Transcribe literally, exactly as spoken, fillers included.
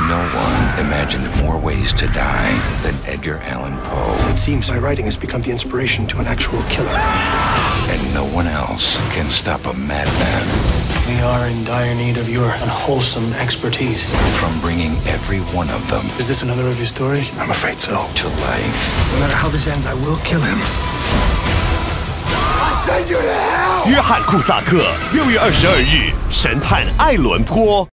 No one imagined more ways to die than Edgar Allan Poe. It seems my writing has become the inspiration to an actual killer. And no one else can stop a madman. We are in dire need of your unwholesome expertise. From bringing every one of them. Is this another of your stories? I'm afraid so. To life. No matter how this ends, I will kill him. I send you to hell! 约翰库萨克六月二十二日，神探爱伦坡。